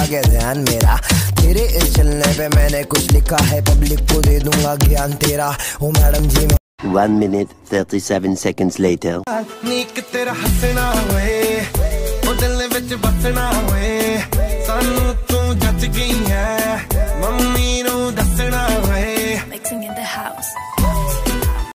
गया ध्यान मेरा, तेरे इस चलने पे मैंने कुछ लिखा है, पब्लिक को दे दूंगा ज्ञान तेरा। Oh madam ji 1 minute 37 seconds later. नीक तेरा हंसना होए, ओ दिल विच बसना होए, सानू तू जच गई